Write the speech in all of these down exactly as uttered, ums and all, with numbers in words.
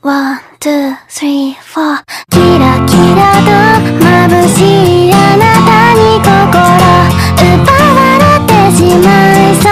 One, two, three, four キラキラと眩しいあなたに心奪われてしまいそう。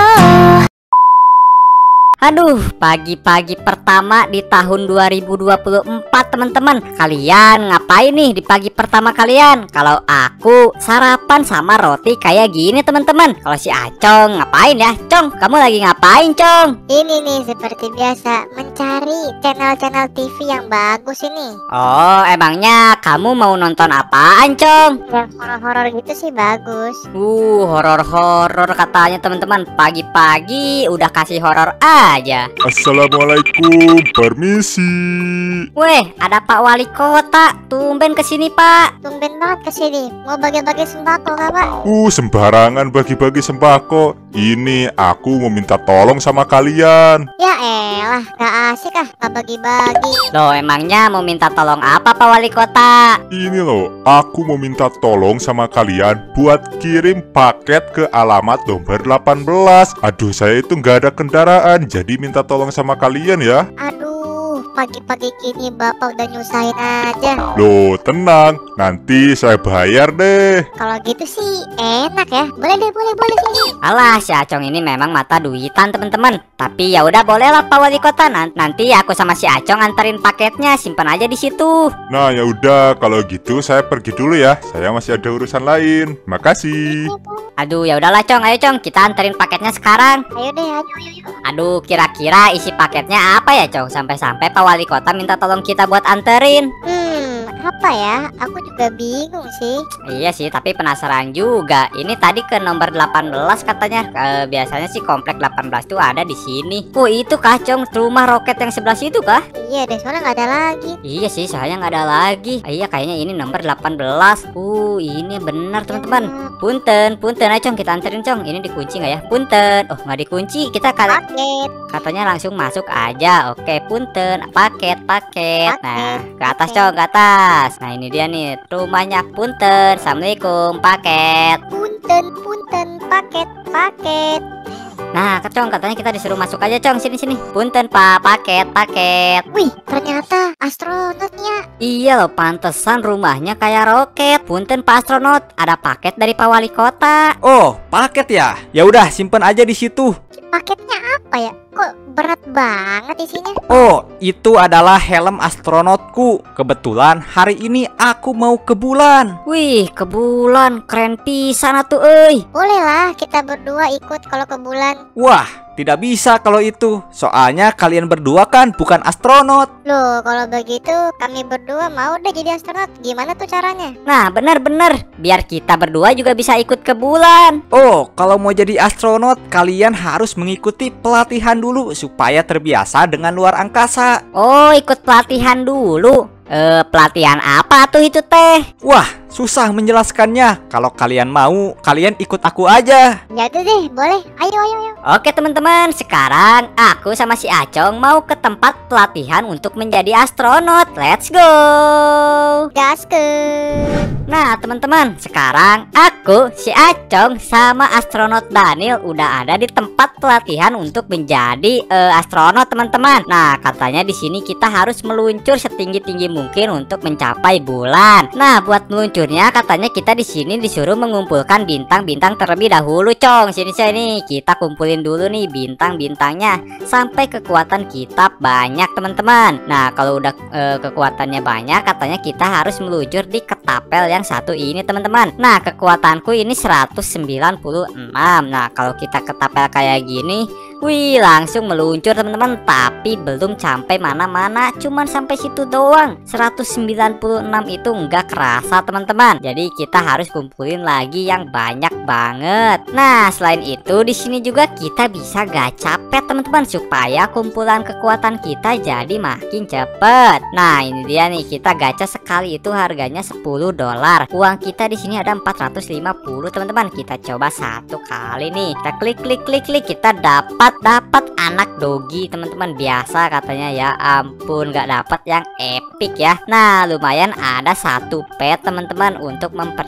Aduh, pagi-pagi pertama di tahun dua ribu dua puluh empat teman-teman. Kalian ngapain nih di pagi pertama kalian? Kalau aku sarapan sama roti kayak gini teman-teman. Kalau si Acong ngapain ya? Cong, kamu lagi ngapain Cong? Ini nih seperti biasa mencari channel-channel T V yang bagus ini. Oh, emangnya kamu mau nonton apaan Cong? Yang horor-horor gitu sih bagus. Uh, horor-horor katanya teman-teman. Pagi-pagi udah kasih horor aja. Assalamualaikum, permisi. Weh, ada Pak Wali Kota. Tumben kesini Pak. Tumben banget kesini. Mau bagi-bagi sembako nggak Pak? Uh, sembarangan bagi-bagi sembako. Ini aku mau minta tolong sama kalian. Ya elah, nggak asik ah nggak bagi-bagi. Loh, emangnya mau minta tolong apa Pak Wali Kota? Ini loh, aku mau minta tolong sama kalian buat kirim paket ke alamat nomor delapan belas. Aduh, saya itu nggak ada kendaraan, jadi minta tolong sama kalian ya. Aduh, pagi-pagi gini bapak udah nyusahin aja. Loh, tenang, nanti saya bayar deh. Kalau gitu sih enak ya. Boleh deh, boleh, boleh sini. Alah, si Acong ini memang mata duitan teman-teman. Tapi ya udah boleh lah Pak Wali Kota. Nanti aku sama si Acong anterin paketnya, simpan aja di situ. Nah, ya udah, kalau gitu saya pergi dulu ya. Saya masih ada urusan lain. Makasih. Aduh, ya udahlah Cong, ayo Cong, kita anterin paketnya sekarang. Ayo deh, ayo, ayo, ayo. Aduh, kira-kira isi paketnya apa ya Cong? Sampai-sampai Pak Wali Kota minta tolong kita buat anterin. Hmm, apa ya? Aku juga bingung sih. Iya sih, tapi penasaran juga. Ini tadi ke nomor delapan belas katanya. E, biasanya sih komplek delapan belas tuh ada di sini. Oh, itu kah Cong? Rumah roket yang sebelah situ kah? Iya deh, soalnya nggak ada lagi. Iya sih, soalnya nggak ada lagi. Iya, kayaknya ini nomor delapan belas. Uh, ini benar teman-teman. Punten, punten aja Cong, kita anterin Cong. Ini dikunci nggak ya? Punten. Oh, nggak dikunci. Kita kali Paket. katanya langsung masuk aja. Oke, punten. Paket, paket. Paket. Nah, ke atas Oke. Cong, ke atas. Nah, ini dia nih rumahnya. Punten. Assalamualaikum, paket. Punten, punten, paket, paket. Nah, Cong, katanya kita disuruh masuk aja Cong. Sini sini. Punten Pak, paket, paket. Wih, ternyata astronotnya. Iya loh, pantesan rumahnya kayak roket. Punten Pak Astronot, ada paket dari Pak Wali Kota. Oh, paket ya? Ya udah, simpen aja di situ. Paketnya apa ya? Kok berat banget isinya? Oh, itu adalah helm astronotku. Kebetulan hari ini aku mau ke bulan. Wih, ke bulan, keren pisan atuh euy. Boleh lah kita berdua ikut kalau ke bulan. Wah, tidak bisa kalau itu. Soalnya kalian berdua kan bukan astronot. Loh, kalau begitu kami berdua mau deh jadi astronot. Gimana tuh caranya? Nah, bener-bener, biar kita berdua juga bisa ikut ke bulan. Oh, kalau mau jadi astronot, kalian harus mengikuti pelatihan dulu supaya terbiasa dengan luar angkasa. Oh, ikut pelatihan dulu. Eh, pelatihan apa tuh itu teh? Wah, susah menjelaskannya. Kalau kalian mau, kalian ikut aku aja. Ya udah deh, boleh. Ayo, ayo, ayo. Oke teman-teman, sekarang aku sama si Acong mau ke tempat pelatihan untuk menjadi astronot. Let's go. Gaskeun. Nah teman-teman, sekarang aku, si Acong, sama astronot Daniel udah ada di tempat pelatihan untuk menjadi uh, astronot teman-teman. Nah katanya di sini kita harus meluncur setinggi-tinggi mungkin untuk mencapai bulan. Nah buat meluncurnya katanya kita di sini disuruh mengumpulkan bintang-bintang terlebih dahulu Cong. Sini sini kita kumpulin dulu nih bintang-bintangnya sampai kekuatan kita banyak teman-teman. Nah kalau udah uh, kekuatannya banyak katanya kita harus meluncur di ketapel yang satu ini teman-teman. Nah kekuatanku ini seratus sembilan puluh enam. Nah kalau kita ketapel kayak gini, wih langsung meluncur teman-teman. Tapi belum sampai mana-mana, cuman sampai situ doang. Seratus sembilan puluh enam itu nggak kerasa teman-teman. Jadi kita harus kumpulin lagi yang banyak banget. Nah selain itu di sini juga kita bisa gacha pet teman-teman supaya kumpulan kekuatan kita jadi makin cepet. Nah ini dia nih, kita gacha sekali itu harganya sepuluh dolar. Uang kita di sini ada empat ratus lima puluh teman-teman. Kita coba satu kali nih. Kita klik klik klik klik, kita dapat dapat anak dogi teman-teman. Biasa katanya, ya ampun nggak dapat yang epic ya. Nah lumayan ada satu pet teman-teman untuk mempercepat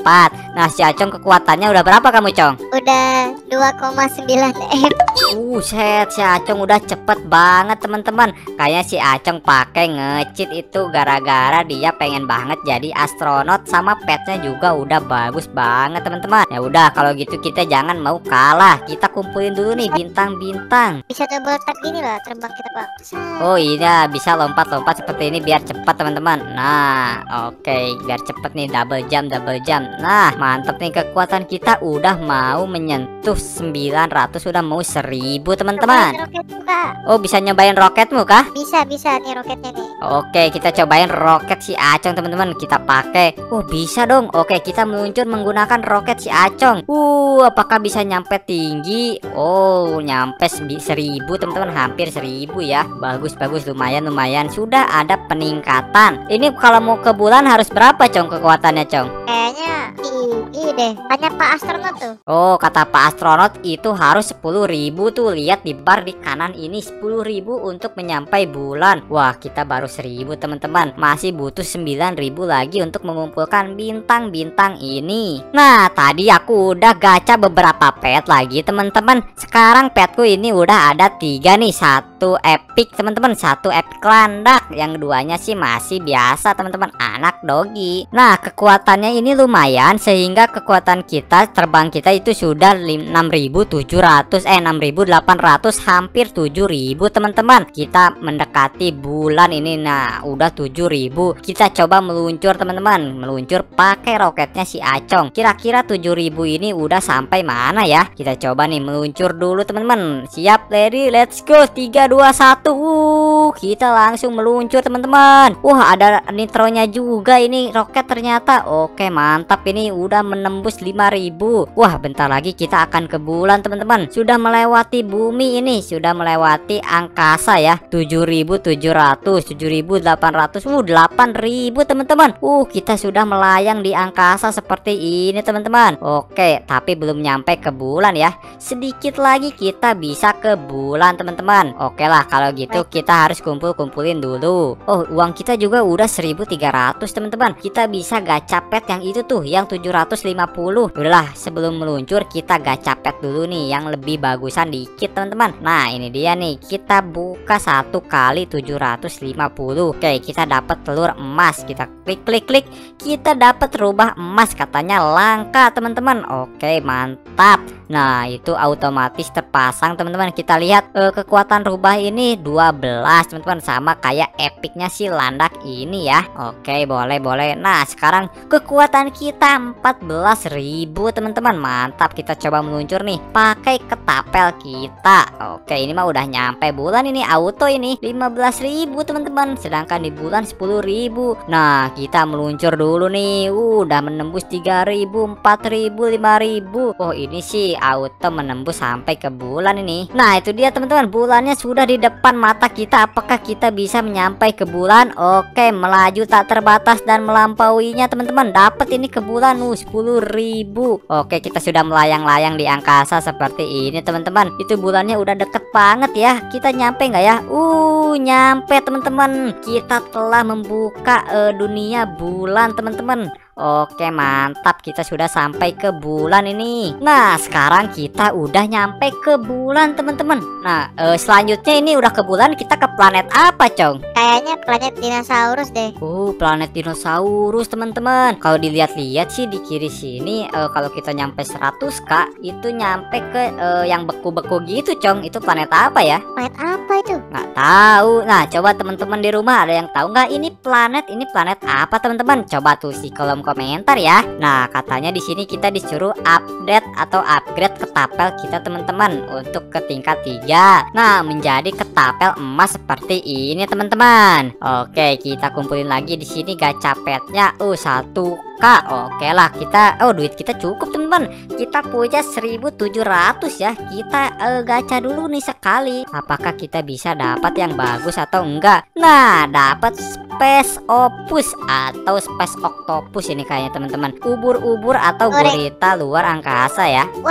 empat. Nah, si Acong kekuatannya udah berapa kamu, Cong? Udah dua koma sembilan M. Uh, set, si Acong udah cepet banget teman-teman. Kayaknya si Acong pakai nge-cheat itu gara-gara dia pengen banget jadi astronot, sama petnya juga udah bagus banget teman-teman. Ya udah, kalau gitu kita jangan mau kalah. Kita kumpulin dulu nih bintang-bintang. Bisa double tap gini loh, terbang kita Bang. Oh iya, bisa lompat-lompat seperti ini biar cepat teman-teman. Nah, oke, biar cepet nih, double jump, double jump. Nah, mantep nih, kekuatan kita udah mau menyentuh sembilan ratus, udah mau seribu teman-teman. Roketmu, Kak. Oh, bisa nyobain roketmu kah? Bisa, bisa nih roketnya nih. Oke, kita cobain roket si Acong teman-teman. Kita pakai. Oh, bisa dong. Oke, kita meluncur menggunakan roket si Acong. Uh, apakah bisa nyampe tinggi? Oh, nyampe seribu teman-teman, hampir seribu ya. Bagus, bagus, lumayan, lumayan. Sudah ada peningkatan. Ini kalau mau ke bulan harus berapa, Cong, kekuatannya, Cong? Kayaknya tinggi deh. Tanya Pak Astronot tuh. Oh, kata Pak Astronot itu harus sepuluh ribu tuh. Lihat di bar di kanan ini, sepuluh ribu untuk menyampai bulan. Wah, kita baru seribu teman-teman. Masih butuh sembilan ribu lagi untuk mengumpulkan bintang-bintang ini. Nah, tadi aku udah gacha beberapa pet lagi teman-teman. Sekarang petku ini udah ada tiga nih. Satu epic teman-teman, satu epic landak. Yang keduanya sih masih biasa teman-teman, anak dogi. Nah, kekuatannya ini lumayan, sehingga kekuatan kita terbang kita itu sudah enam ribu tujuh ratus eh enam ribu delapan ratus, hampir tujuh ribu teman-teman. Kita mendekati bulan ini. Nah, udah tujuh ribu. Kita coba meluncur teman-teman, meluncur pakai roketnya si Acong. Kira-kira tujuh ribu ini udah sampai mana ya? Kita coba nih meluncur dulu teman-teman. Siap, ready, let's go. Tiga dua satu. Uh, kita langsung meluncur teman-teman. Wah, ada nitronya juga ini roket ternyata. Oke, mantap, ini udah menembus lima ribu. Wah, bentar lagi kita akan ke bulan teman-teman. Sudah melewati bumi ini, sudah melewati angkasa ya. tujuh ribu tujuh ratus, tujuh ribu delapan ratus, uh delapan ribu teman-teman. Uh, kita sudah melayang di angkasa seperti ini teman-teman. Oke, tapi belum nyampe ke bulan ya. Sedikit lagi kita bisa ke bulan teman-teman. Oke lah, kalau gitu kita harus kumpul-kumpulin dulu. Oh, uang kita juga udah seribu tiga ratus teman-teman. Kita bisa gacha pet yang itu tuh, yang tujuh ratus lima puluh. Udahlah, sebelum meluncur kita gacha pet dulu nih yang lebih bagusan dikit teman-teman. Nah, ini dia nih. Kita buka satu kali tujuh ratus lima puluh. Oke, kita dapat telur emas. Kita klik klik klik. Kita dapat rubah emas, katanya langka teman-teman. Oke, mantap. Nah, itu otomatis terpasang teman-teman. Kita lihat eh, kekuatan rubah ini dua belas teman-teman, sama kayak epicnya si landak ini ya. Oke, boleh boleh. Nah, sekarang kekuatan kita empat belas ribu teman-teman. Mantap, kita coba meluncur nih pakai ketapel kita. Oke, ini mah udah nyampe bulan ini, auto ini lima belas ribu teman-teman, sedangkan di bulan sepuluh ribu. Nah, kita meluncur dulu nih. Uh, udah menembus tiga ribu, empat ribu, lima ribu. Oh, ini sih auto menembus sampai ke bulan ini. Nah, itu dia teman-teman, bulannya sudah di depan mata kita. Apakah kita bisa menyampai ke bulan? Oke, melaju tak terbatas dan melampauinya teman-teman. Dapat ini ke bulan, uh, sepuluh ribu. Oke, kita sudah melayang-layang di angkasa seperti ini teman-teman. Itu bulannya udah deket banget ya. Kita nyampe nggak ya? Uh, nyampe teman-teman. Kita telah membuka uh, dunia bulan teman-teman. Oke, mantap, kita sudah sampai ke bulan ini. Nah, sekarang kita udah nyampe ke bulan teman-teman. Nah, eh, selanjutnya ini udah ke bulan, kita ke planet apa, Cong? Kayaknya planet dinosaurus deh. Oh, planet dinosaurus teman-teman. Kalau dilihat-lihat sih di kiri sini, eh, kalau kita nyampe seratus K itu nyampe ke eh, yang beku-beku gitu, Cong. Itu planet apa ya? Planet apa itu? Nggak tahu. Nah, coba teman-teman di rumah ada yang tahu nggak ini planet ini planet apa teman-teman? Coba tulis di kolom komentar ya. Nah, katanya di sini kita disuruh update atau upgrade ketapel kita teman-teman untuk ke tingkat tiga. Nah, menjadi ketapel emas seperti ini teman-teman. Oke, kita kumpulin lagi di sini gacha petnya. Uh, satu K. Oke lah, kita oh duit kita cukup teman-teman. Kita punya seribu tujuh ratus ya. Kita uh, gacha dulu nih sekali. Apakah kita bisa dapat yang bagus atau enggak? Nah, dapat Space Opus atau Space Octopus ini kayaknya teman-teman. Ubur-ubur atau gurita luar angkasa ya. Wah,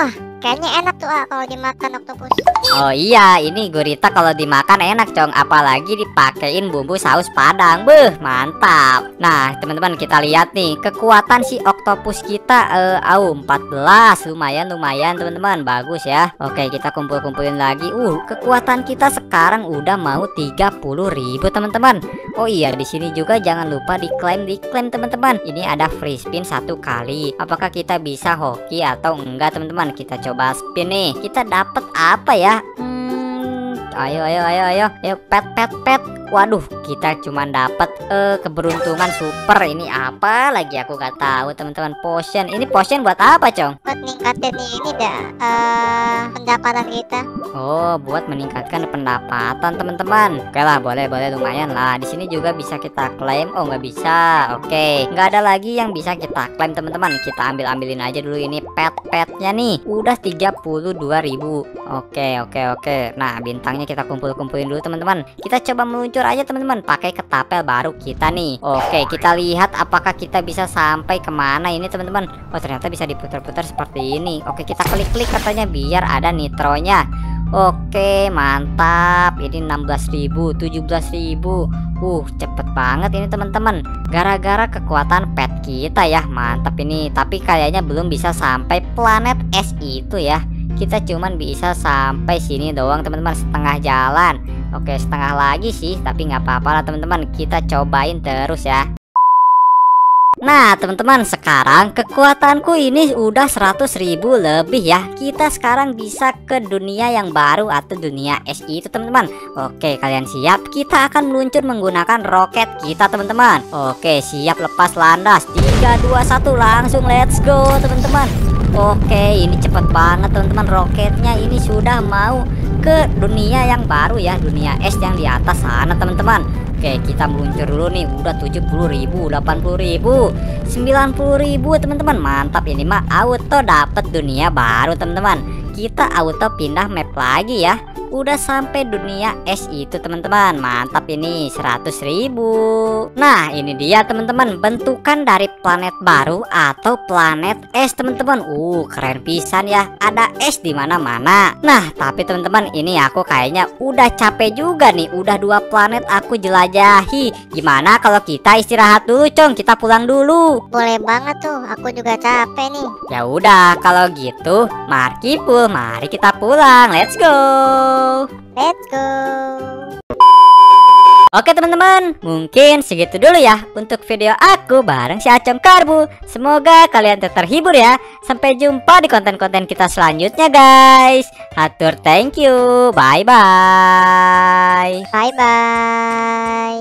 Kayaknya enak tuh ah kalau dimakan oktopus. Oh iya, ini gurita kalau dimakan enak cong, apalagi dipakein bumbu saus padang. Beuh, mantap. Nah teman-teman, kita lihat nih kekuatan si oktopus kita. eh au empat belas, lumayan lumayan teman-teman, bagus ya. Oke, kita kumpul-kumpulin lagi. Uh kekuatan kita sekarang udah mau tiga puluh ribu teman-teman. Oh iya, di sini juga jangan lupa diklaim diklaim teman-teman. Ini ada free spin satu kali. Apakah kita bisa hoki atau enggak teman-teman? Kita coba spin nih. Kita dapat apa ya? Hmm, ayo ayo ayo ayo. Ayo pet pet pet. Waduh, kita cuma dapat uh, keberuntungan super. Ini apa lagi aku gak tahu teman-teman. Potion. Ini potion buat apa, Cong? Buat ningkatin ini dah uh, pendapatan kita. Oh, buat meningkatkan pendapatan teman-teman. Oke lah, boleh boleh lumayan lah. Di sini juga bisa kita klaim. Oh, nggak bisa. Oke, nggak ada lagi yang bisa kita klaim teman-teman. Kita ambil ambilin aja dulu ini pet-petnya nih. Udah tiga puluh dua ribu. Oke oke oke. Nah bintangnya kita kumpul-kumpulin dulu teman-teman. Kita coba meluncur aja teman-teman pakai ketapel baru kita nih. Oke, kita lihat apakah kita bisa sampai kemana ini teman-teman. Oh ternyata bisa diputar-putar seperti ini. Oke, kita klik-klik katanya biar ada nitronya. Oke, mantap. Ini enam belas ribu, tujuh belas ribu. Uh, cepet banget ini teman-teman. Gara-gara kekuatan pet kita ya. Mantap ini. Tapi kayaknya belum bisa sampai planet es itu ya. Kita cuman bisa sampai sini doang teman-teman, setengah jalan. Oke, setengah lagi sih, tapi nggak apa-apa lah teman-teman. Kita cobain terus ya. Nah teman-teman, sekarang kekuatanku ini udah seratus ribu lebih ya. Kita sekarang bisa ke dunia yang baru atau dunia es itu teman-teman. Oke, kalian siap? Kita akan meluncur menggunakan roket kita teman-teman. Oke, siap, lepas landas. Tiga dua satu, langsung let's go teman-teman. Oke, ini cepet banget teman-teman. Roketnya ini sudah mau ke dunia yang baru ya, dunia es yang di atas sana teman-teman. Oke, kita meluncur dulu nih. Udah tujuh puluh ribu, delapan puluh ribu, sembilan puluh ribu teman-teman. Mantap, ini mah auto dapet dunia baru teman-teman. Kita auto pindah map lagi ya. Udah sampai dunia es itu teman-teman. Mantap, ini seratus ribu. Nah ini dia teman-teman, bentukan dari planet baru atau planet es teman-teman. Uh keren pisan ya, ada es di mana-mana. Nah tapi teman-teman, ini aku kayaknya udah capek juga nih. Udah dua planet aku jelajahi. Gimana kalau kita istirahat dulu, Cong? Kita pulang dulu. Boleh banget tuh, aku juga capek nih. Ya udah kalau gitu, Markipul, mari kita pulang. Let's go. Let's go. Oke teman-teman, mungkin segitu dulu ya untuk video aku bareng si Acong Karbu. Semoga kalian tetap terhibur ya. Sampai jumpa di konten-konten kita selanjutnya guys. Hatur thank you. Bye bye. Bye bye.